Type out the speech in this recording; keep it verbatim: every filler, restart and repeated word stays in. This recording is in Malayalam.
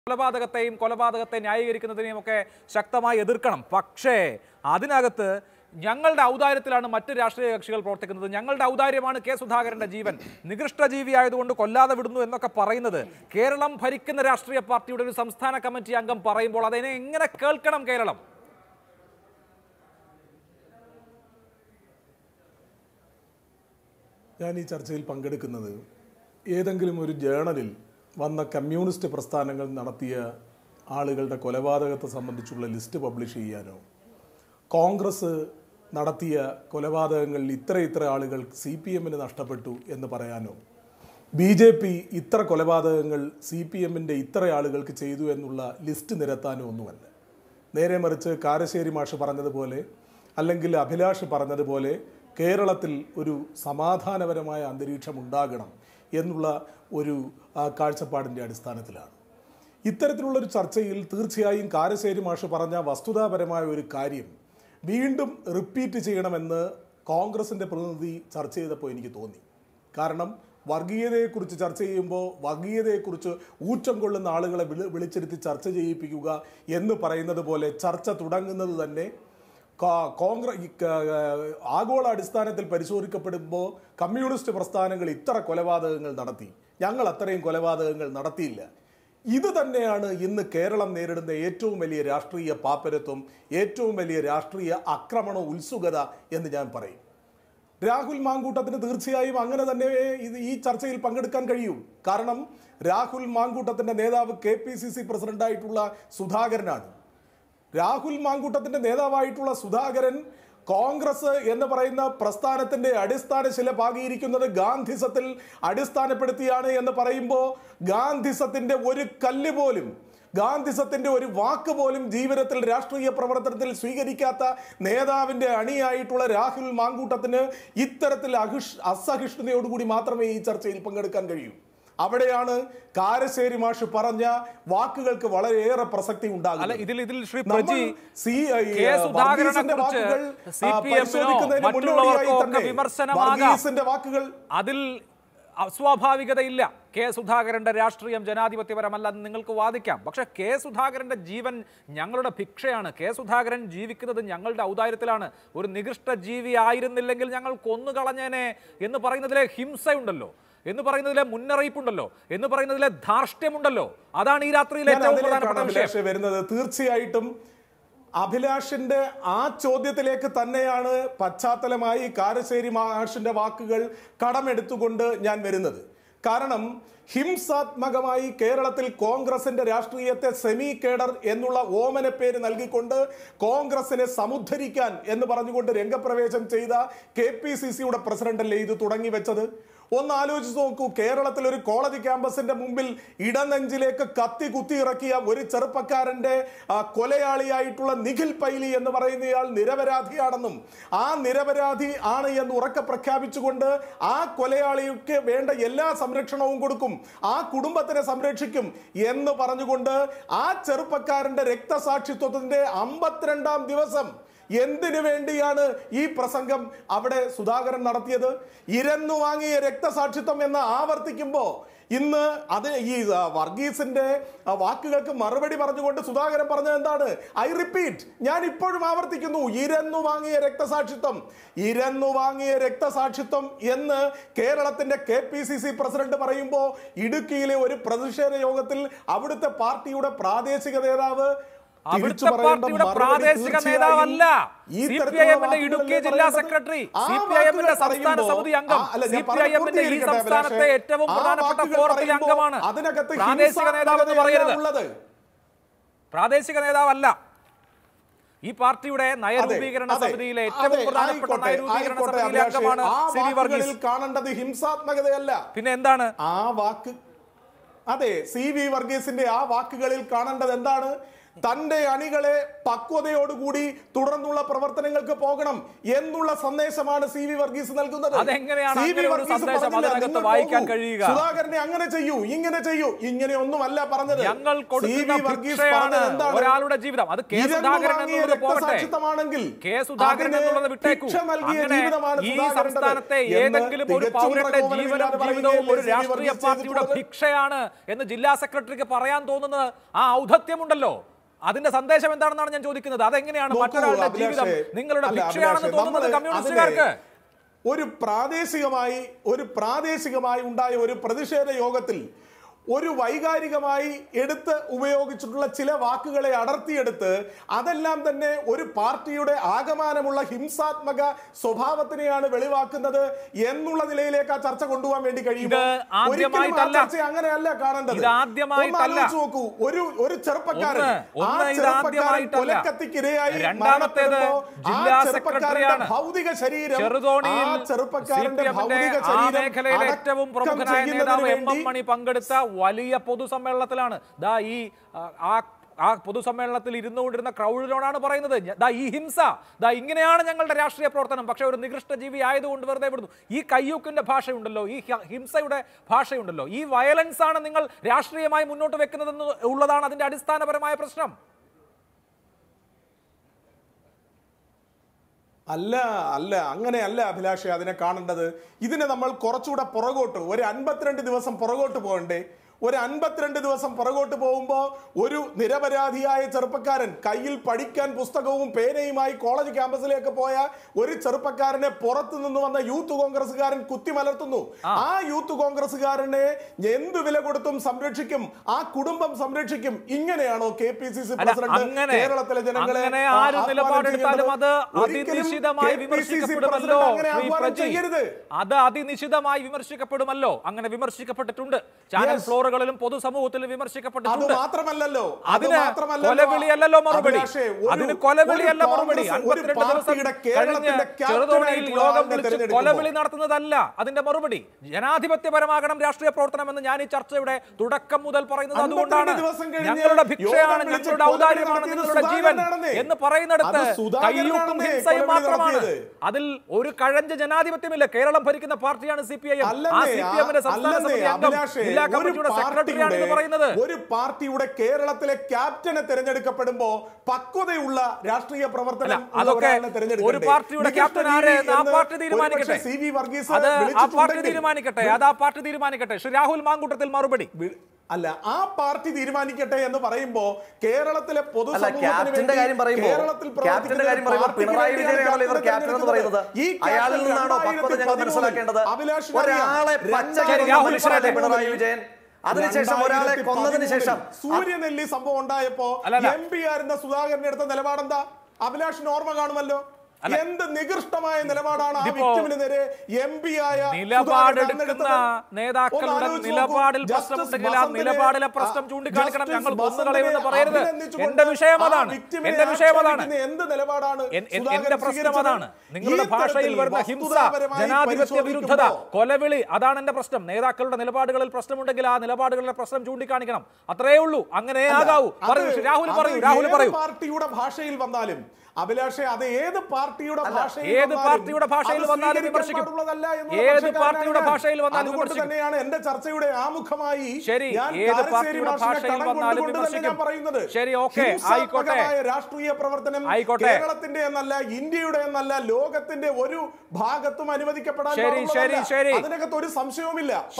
കൊലപാതകത്തെയും കൊലപാതകത്തെ ന്യായീകരിക്കുന്നതിനെയും ഒക്കെ ശക്തമായി എതിർക്കണം. പക്ഷേ അതിനകത്ത് ഞങ്ങളുടെ ഔദാര്യത്തിലാണ് മറ്റ് രാഷ്ട്രീയ കക്ഷികൾ പ്രവർത്തിക്കുന്നത്, ഞങ്ങളുടെ ഔദാര്യമാണ് കെ സുധാകരന്റെ ജീവൻ, നികൃഷ്ട ജീവിയായതുകൊണ്ട് കൊല്ലാതെ വിടുന്നു എന്നൊക്കെ പറയുന്നത് കേരളം ഭരിക്കുന്ന രാഷ്ട്രീയ പാർട്ടിയുടെ ഒരു സംസ്ഥാന കമ്മിറ്റി അംഗം പറയുമ്പോൾ അതിനെ എങ്ങനെ കേൾക്കണം കേരളം? ഞാൻ ഈ ചർച്ചയിൽ പങ്കെടുക്കുന്നത് ഏതെങ്കിലും ഒരു ജേണലിൽ വന്ന കമ്മ്യൂണിസ്റ്റ് പ്രസ്ഥാനങ്ങൾ നടത്തിയ ആളുകളുടെ കൊലപാതകത്തെ സംബന്ധിച്ചുള്ള ലിസ്റ്റ് പബ്ലിഷ് ചെയ്യാനോ, കോൺഗ്രസ് നടത്തിയ കൊലപാതകങ്ങളിൽ ഇത്ര ഇത്ര ആളുകൾ സി പി എമ്മിന് നഷ്ടപ്പെട്ടു എന്ന് പറയാനോ, ബി ജെ പി ഇത്ര കൊലപാതകങ്ങൾ സി പി എമ്മിൻ്റെ ഇത്ര ആളുകൾക്ക് ചെയ്തു എന്നുള്ള ലിസ്റ്റ് നിരത്താനോ ഒന്നുമല്ല. നേരെ മറിച്ച് കാരശ്ശേരി മാഷ് പറഞ്ഞതുപോലെ, അല്ലെങ്കിൽ അഭിലാഷ് പറഞ്ഞതുപോലെ കേരളത്തിൽ ഒരു സമാധാനപരമായ അന്തരീക്ഷം ഉണ്ടാകണം എന്നുള്ള ഒരു കാഴ്ചപ്പാടിൻ്റെ അടിസ്ഥാനത്തിലാണ് ഇത്തരത്തിലുള്ളൊരു ചർച്ചയിൽ തീർച്ചയായും കാരശ്ശേരി മാഷ് പറഞ്ഞ വസ്തുതാപരമായ ഒരു കാര്യം വീണ്ടും റിപ്പീറ്റ് ചെയ്യണമെന്ന് കോൺഗ്രസിൻ്റെ പ്രതിനിധി ചർച്ച ചെയ്തപ്പോൾ എനിക്ക് തോന്നി. കാരണം വർഗീയതയെക്കുറിച്ച് ചർച്ച ചെയ്യുമ്പോൾ വർഗീയതയെക്കുറിച്ച് ഊറ്റം കൊള്ളുന്ന ആളുകളെ വിളി വിളിച്ചിരുത്തി ചർച്ച ചെയ്യിപ്പിക്കുക എന്ന് പറയുന്നത് പോലെ ചർച്ച തുടങ്ങുന്നത് തന്നെ കോൺഗ്രസ് ആഗോള അടിസ്ഥാനത്തിൽ പരിശോധിക്കപ്പെടുമ്പോൾ കമ്മ്യൂണിസ്റ്റ് പ്രസ്ഥാനങ്ങൾ ഇത്ര കൊലപാതകങ്ങൾ നടത്തി, ഞങ്ങൾ അത്രയും കൊലപാതകങ്ങൾ നടത്തിയില്ല. ഇത് തന്നെയാണ് ഇന്ന് കേരളം നേരിടുന്ന ഏറ്റവും വലിയ രാഷ്ട്രീയ പാപ്പരത്വം, ഏറ്റവും വലിയ രാഷ്ട്രീയ ആക്രമണ ഉത്സുകത എന്ന് ഞാൻ പറയും. രാഹുൽ മാങ്കൂട്ടത്തിന് തീർച്ചയായും അങ്ങനെ തന്നെ ഇത് ഈ ചർച്ചയിൽ പങ്കെടുക്കാൻ കഴിയും. കാരണം രാഹുൽ മാങ്കൂട്ടത്തിൻ്റെ നേതാവ് കെ പി സി സി പ്രസിഡന്റായിട്ടുള്ള സുധാകരനാണ്. രാഹുൽ മാങ്കൂട്ടത്തിന്റെ നേതാവായിട്ടുള്ള സുധാകരൻ കോൺഗ്രസ് എന്ന് പറയുന്ന പ്രസ്ഥാനത്തിന്റെ അടിസ്ഥാന ശില പാകിയിരിക്കുന്നത് ഗാന്ധിസത്തിൽ അടിസ്ഥാനപ്പെടുത്തിയാണ് എന്ന് പറയുമ്പോൾ ഗാന്ധിസത്തിന്റെ ഒരു കല്ല് പോലും, ഗാന്ധിസത്തിന്റെ ഒരു വാക്ക് പോലും ജീവിതത്തിൽ രാഷ്ട്രീയ പ്രവർത്തനത്തിൽ സ്വീകരിക്കാത്ത നേതാവിന്റെ അണിയായിട്ടുള്ള രാഹുൽ മാങ്കൂട്ടത്തിന് ഇത്തരത്തിൽ അഹിഷ് അസഹിഷ്ണുതയോടുകൂടി മാത്രമേ ഈ ചർച്ചയിൽ പങ്കെടുക്കാൻ കഴിയൂ. അവിടെയാണ് കാരശ്ശേരി മാഷ് പറഞ്ഞ വാക്കുകൾക്ക് വളരെയേറെ പ്രസക്തി ഉണ്ടാകുന്നത്. വാക്കുകൾ അതിൽ അസ്വാഭാവികതയില്ല. കെ സുധാകരന്റെ രാഷ്ട്രീയം ജനാധിപത്യപരമല്ലെന്ന് നിങ്ങൾക്ക് വാദിക്കാം. പക്ഷെ കെ സുധാകരന്റെ ജീവൻ ഞങ്ങളുടെ ഭിക്ഷയാണ്. കെ സുധാകരൻ ജീവിക്കുന്നത് ഞങ്ങളുടെ ഔദാര്യത്തിലാണ്. ഒരു നികൃഷ്ട ജീവി ആയിരുന്നില്ലെങ്കിൽ ഞങ്ങൾ കൊന്നുകളഞ്ഞേനെ എന്ന് പറയുന്നതിലെ ഹിംസയുണ്ടല്ലോ, എന്ന് പറയുന്നതിലെ മുന്നറിയിപ്പുണ്ടല്ലോ, എന്ന് പറയുന്നതിലെ ധാർഷ്ട്യമുണ്ടല്ലോ. അതാണ് ഈ രാത്രിയിലെ ഏറ്റവും പ്രധാനപ്പെട്ട വിഷയം വരുന്നത്. തീർച്ചയായിട്ടും അഭിലാഷിന്റെ ആ ചോദ്യത്തിലേക്ക് തന്നെയാണ് പശ്ചാത്തലമായി കാരശ്ശേരി മാഷിന്റെ വാക്കുകൾ കടമെടുത്തുകൊണ്ട് ഞാൻ വരുന്നത്. കാരണം ഹിംസാത്മകമായി കേരളത്തിൽ കോൺഗ്രസിന്റെ രാഷ്ട്രീയത്തെ സെമി കേഡർ എന്നുള്ള ഓമന പേര് നൽകിക്കൊണ്ട് കോൺഗ്രസിനെ സമുദ്ധരിക്കാൻ എന്ന് പറഞ്ഞുകൊണ്ട് രംഗപ്രവേശം ചെയ്ത കെ പി സി സിയുടെ പ്രസിഡന്റല്ലേ ഇത് തുടങ്ങി വെച്ചത്? ഒന്ന് ആലോചിച്ച് നോക്കൂ. കേരളത്തിൽ ഒരു കോളേജ് ക്യാമ്പസിന്റെ മുമ്പിൽ ഇടനെഞ്ചിലേക്ക് കത്തി കുത്തി ഇറക്കിയ ഒരു ചെറുപ്പക്കാരന്റെ കൊലയാളിയായിട്ടുള്ള നിഖിൽ പൈലി എന്ന് പറയുന്നയാൾ നിരപരാധിയാണെന്നും ആ നിരപരാധി ആണ് എന്ന് ഉറക്കെ പ്രഖ്യാപിച്ചുകൊണ്ട് ആ കൊലയാളിക്ക് വേണ്ട എല്ലാ സംരക്ഷണവും കൊടുക്കും, ആ കുടുംബത്തിനെ സംരക്ഷിക്കും എന്ന് പറഞ്ഞുകൊണ്ട് ആ ചെറുപ്പക്കാരന്റെ രക്തസാക്ഷിത്വത്തിന്റെ അമ്പത്തിരണ്ടാം ദിവസം എന്തിനു വേണ്ടിയാണ് ഈ പ്രസംഗം അവിടെ സുധാകരൻ നടത്തിയത്? ഇരന്നു വാങ്ങിയ രക്തസാക്ഷിത്വം എന്ന് ആവർത്തിക്കുമ്പോൾ ഇന്ന് അത് ഈ വർഗീസിന്റെ വാക്കുകൾക്ക് മറുപടി പറഞ്ഞുകൊണ്ട് സുധാകരൻ പറഞ്ഞത് എന്താണ്? ഐ റിപ്പീറ്റ്, ഞാൻ ഇപ്പോഴും ആവർത്തിക്കുന്നു, ഇരന്നു വാങ്ങിയ രക്തസാക്ഷിത്വം, ഇരന്നു വാങ്ങിയ രക്തസാക്ഷിത്വം എന്ന് കേരളത്തിന്റെ K P C C president പറയുമ്പോൾ ഇടുക്കിയിലെ ഒരു പ്രതിഷേധ യോഗത്തിൽ അവിടുത്തെ പാർട്ടിയുടെ പ്രാദേശിക നേതാവ് അവിടുത്തെ പാർട്ടിയുടെ പ്രാദേശിക നേതാവല്ല, സി പി ഐ എമ്മിന്റെ ഇടുക്കി ജില്ലാ സെക്രട്ടറി, സി പി ഐ എമ്മിന്റെ സംസ്ഥാന സമിതി അംഗം, സി പി ഐ എമ്മിന്റെ ഈ സംസ്ഥാനത്തെ ഏറ്റവും പ്രധാനപ്പെട്ട ഫോറത്തിലെ അംഗമാണ്. പ്രാദേശിക നേതാവ് എന്ന് പറയരുത്, പ്രാദേശിക നേതാവല്ല. ഈ പാർട്ടിയുടെ നയരൂപീകരണ സമിതിയിലെ ഏറ്റവും പ്രധാനപ്പെട്ട നയരൂപീകരണ സമിതിയിലെ അംഗമാണ് സി വി വർഗീസ്. കാണേണ്ടത് ഹിംസാത്മകതയല്ല, പിന്നെ എന്താണ് ആ വാക്ക്? അതെ, സി വി വർഗീസിന്റെ ആ വാക്കുകളിൽ കാണേണ്ടത് എന്താണ്? തന്റെ അണികളെ പക്വതയോടുകൂടി തുടർന്നുള്ള പ്രവർത്തനങ്ങൾക്ക് പോകണം എന്നുള്ള സന്ദേശമാണ് സി വി വർഗീസ് നൽകുന്നത്. സുധാകരനെ അങ്ങനെ ചെയ്യൂ, ഇങ്ങനെ ചെയ്യൂ, ഇങ്ങനെ ഒന്നുമല്ല പറഞ്ഞത്. ഒരാളുടെ ജീവിതം അത് രക്തസാക്ഷിത്വമാണെങ്കിൽ ഈ സംസ്ഥാനത്തെ ഏതെങ്കിലും ഒരു പൗരന്റെ ജീവനും ജീവിതവും ഒരു രാഷ്ട്രീയ പാർട്ടിയുടെ ഭിക്ഷയാണ് എന്ന് ജില്ലാ സെക്രട്ടറിക്ക് പറയാൻ തോന്നുന്നത് ആ ഔദ്ധത്യമുണ്ടല്ലോ. അതിന്റെ സന്ദേശം എന്താണെന്നാണ് ഞാൻ ചോദിക്കുന്നത്. അതെങ്ങനെയാണ് മറ്റൊരാളുടെ ജീവിതം നിങ്ങളുടെ ഭിക്ഷയാണെന്ന് തോന്നുന്നത് കമ്മ്യൂണിസ്റ്റുകാർക്ക്? ഒരു പ്രാദേശികമായി ഒരു പ്രാദേശികമായി ഉണ്ടായ ഒരു പ്രതിഷേധ യോഗത്തിൽ ഒരു വൈകാരികമായി എടുത്ത് ഉപയോഗിച്ചിട്ടുള്ള ചില വാക്കുകളെ അടർത്തിയെടുത്ത് അതെല്ലാം തന്നെ ഒരു പാർട്ടിയുടെ ആകമാനമുള്ള ഹിംസാത്മക സ്വഭാവത്തിനെയാണ് വെളിവാക്കുന്നത് എന്നുള്ള നിലയിലേക്ക് ആ ചർച്ച കൊണ്ടുപോകാൻ വേണ്ടി കഴിയും. അങ്ങനെയല്ല കാണേണ്ടത്. നോക്കൂ, ഒരു ഒരു ചെറുപ്പക്കാരൻ കൊലക്കത്തിക്കിരയായി ചെറുപ്പക്കാരന്റെ ഭൗതിക ശരീരം ചെറുപ്പക്കാരന്റെ ഭൗതിക ശരീരം പങ്കെടുത്ത വലിയ പൊതുസമ്മേളനത്തിലാണ് ദാ ഈ ആ ആ പൊതുസമ്മേളനത്തിൽ ഇരുന്നുകൊണ്ടിരുന്ന ക്രൗഡിനോടാണ് പറയുന്നത് ദാ ഈ ഹിംസ, ദാ ഇങ്ങനെയാണ് ഞങ്ങളുടെ രാഷ്ട്രീയ പ്രവർത്തനം. പക്ഷെ ഒരു നികൃഷ്ട ജീവി ആയതുകൊണ്ട് വെറുതെ വിടുന്നു. ഈ കയ്യൂക്കിന്റെ ഭാഷയുണ്ടല്ലോ, ഈ ഹിംസയുടെ ഭാഷയുണ്ടല്ലോ, ഈ വയലൻസ് ആണ് നിങ്ങൾ രാഷ്ട്രീയമായി മുന്നോട്ട് വെക്കുന്നതെന്ന് ഉള്ളതാണ് അതിന്റെ അടിസ്ഥാനപരമായ പ്രശ്നം. അല്ല അല്ല അങ്ങനെയല്ല അഭിലാഷേ അതിനെ കാണേണ്ടത്. ഇതിനെ നമ്മൾ കുറച്ചുകൂടെ പുറകോട്ട് ഒരു അൻപത്തിരണ്ട് ദിവസം പുറകോട്ട് പോകണ്ടേ? ഒരു അൻപത്തിരണ്ട് ദിവസം പുറകോട്ട് പോകുമ്പോൾ ഒരു നിരപരാധിയായ ചെറുപ്പക്കാരൻ കയ്യിൽ പഠിക്കാൻ പുസ്തകവും പേനയുമായി കോളേജ് ക്യാമ്പസിലേക്ക് പോയ ഒരു ചെറുപ്പക്കാരനെ പുറത്തു നിന്ന് വന്ന യൂത്ത് കോൺഗ്രസ്സുകാരൻ കുത്തിമലർത്തുന്നു. ആ യൂത്ത് കോൺഗ്രസ്സുകാരനെ എന്ത് വില കൊടുത്തും സംരക്ഷിക്കും, ആ കുടുംബം സംരക്ഷിക്കും. ഇങ്ങനെയാണോ K P C C president കേരളത്തിലെ ജനങ്ങളെ അത് അതിനിശിതമായി വിമർശിക്കപ്പെടുമല്ലോ? അങ്ങനെ വിമർശിക്കപ്പെട്ടിട്ടുണ്ട്. ചാനൽ ഫ്ലോർ പൊതുസമൂഹത്തിൽ വിമർശിക്കപ്പെട്ടിട്ടുണ്ട്. മാത്രമല്ലല്ലോ അതിന് കൊലവിളിയല്ലോ മറുപടി. അതിന് കൊലവിളിയല്ല മറുപടി. അൻപത്തിരണ്ട് ദിവസം കഴിഞ്ഞ് ചെറുതോണിയിൽ യോഗം വിളിച്ച് കൊലവിളി നടത്തുന്നതല്ല അതിന്റെ മറുപടി. ജനാധിപത്യപരമാകണം രാഷ്ട്രീയ പ്രവർത്തനം എന്ന് ഞാൻ ഈ ചർച്ചയുടെ തുടക്കം മുതൽ പറയുന്നത് അതുകൊണ്ടാണ്. ഞങ്ങളുടെ ഭിക്ഷയാണ്, ഞങ്ങളുടെ ഔദാര്യമാണ് നിങ്ങളുടെ ജീവൻ എന്ന് പറയുന്നിടത്ത് കയ്യൂക്കും ഹിംസയും മാത്രമാണ്. അതിൽ ഒരു കഴഞ്ച ജനാധിപത്യമില്ല. കേരളം ഭരിക്കുന്ന പാർട്ടിയാണ് സി പി ഐ എം. ആ സി പി എമ്മിന്റെ സംസ്ഥാന സമിതി അംഗം ജില്ലാ കമ്മിറ്റിയുടെ ഒരു പാർട്ടിയുടെ കേരളത്തിലെ ക്യാപ്റ്റനെ തെരഞ്ഞെടുക്കപ്പെടുമ്പോ പക്വതയുള്ള രാഷ്ട്രീയ പ്രവർത്തനം ഒരു പാർട്ടിയുടെ ക്യാപ്റ്റൻ ആരെ ആ പാർട്ടി തീരുമാനിക്കട്ടെ. സി വി വർഗീസ് അത് ആ പാർട്ടി തീരുമാനിക്കട്ടെ അത് ആ പാർട്ടി തീരുമാനിക്കട്ടെ. ശ്രീ രാഹുൽ മാങ്കൂട്ടത്തിൽ മറുപടി. അല്ല, ആ പാർട്ടി തീരുമാനിക്കട്ടെ എന്ന് പറയുമ്പോ കേരളത്തിലെ പൊതുസമൂഹത്തിന് പിണറായി വിജയനാണല്ലോ ഇവർ ക്യാപ്റ്റൻ എന്ന് പറയുന്നത്. അയാളിൽ നിന്നാണോ പക്വത ഞങ്ങൾ മനസ്സിലാക്കേണ്ടത്? ഒരാളെ പിണറായി വിജയൻ അതിനുശേഷം ഒരാളെ കൊന്നതിന് ശേഷം സൂര്യനെല്ലി സംഭവം ഉണ്ടായപ്പോ എം പി ആയിരുന്ന സുധാകരന്റെ അടുത്ത നിലപാടെന്താ? അഭിലാഷിന് ഓർമ്മ കാണുമല്ലോ. എന്ത് നികൃഷ്ടമായ നിലപാടാണ് ആ വിക്ടിമിന് നേരെ എം പി ആയ നിലപാടെടുക്കുന്ന നേതാക്കളുടെ നിലപാടിൽ പ്രശ്നമുണ്ടെങ്കിൽ ആ നിലപാടിലെ പ്രശ്നം ചൂണ്ടിക്കാണിക്കണം. ഞങ്ങൾ കൊന്നുകളയുമെന്ന് പറയരുത്. എന്റെ വിഷയം അതാണ്, എന്റെ വിഷയം അതാണ്, എന്ത് നിലപാടാണ് എന്റെ പ്രശ്നം അതാണ്. നിങ്ങളുടെ ഭാഷയിൽ വരുന്ന ഹിംസ, ജനാധിപത്യ വിരുദ്ധത, കൊലവിളി, അതാണ് എന്റെ പ്രശ്നം. നേതാക്കളുടെ നിലപാടുകളിൽ പ്രശ്നമുണ്ടെങ്കിൽ ആ നിലപാടുകളുടെ പ്രശ്നം ചൂണ്ടിക്കാണിക്കണം. അത്രേ ഉള്ളൂ. അങ്ങനെ ആകാവൂ. പറയൂ രാഹുൽ, പറയൂ രാഹുൽ പറയൂ. പാർട്ടിയുടെ ഭാഷയിൽ വന്നാലും അഭിലാഷേ അത് ഏത് പാർട്ടിയുടെ ഏത് പാർട്ടിയുടെ ഭാഷയിൽ വന്നാലും വിമർശിക്കും. ഏത് പാർട്ടിയുടെ ഭാഷയിൽ വന്നാലും വിമർശിക്കും. തന്നെയാണ് എന്റെ ചർച്ചയുടെ ആമുഖമായി. ശരി, ഏത് പാർട്ടിയുടെ ഭാഷയിൽ വന്നാലും വിമർശിക്കും. ശരി, ഓക്കെ, ആയിക്കോട്ടെ. രാഷ്ട്രീയ പ്രവർത്തനം ആയിക്കോട്ടെ. കേരളത്തിന്റെ എന്നല്ല, ഇന്ത്യയുടെ എന്നല്ല, ലോകത്തിന്റെ ഒരു ഭാഗത്തും അനുവദിക്കപ്പെടാൻ അതിനകത്ത് ഒരു സംശയവുമില്ല.